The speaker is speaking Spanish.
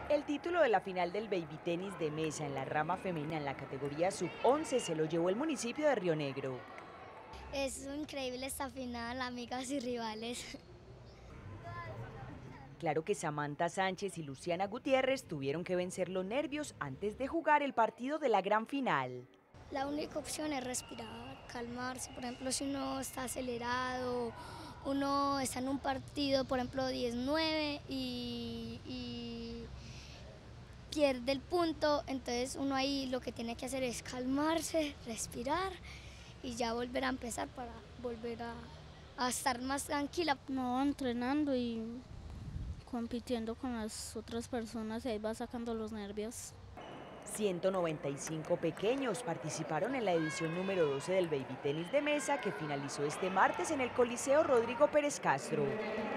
El título de la final del baby tenis de mesa en la rama femenina en la categoría sub-11 se lo llevó el municipio de Río Negro. Es increíble esta final, amigas y rivales. Claro que Samantha Sánchez y Luciana Gutiérrez tuvieron que vencer los nervios antes de jugar el partido de la gran final. La única opción es respirar, calmarse. Por ejemplo, si uno está acelerado, uno está en un partido, por ejemplo, 10-9 y pierde el punto, entonces uno ahí lo que tiene que hacer es calmarse, respirar y ya volver a empezar para volver a estar más tranquila. No, entrenando y compitiendo con las otras personas y ahí va sacando los nervios. 195 pequeños participaron en la edición número 12 del baby tenis de mesa que finalizó este martes en el Coliseo Rodrigo Pérez Castro.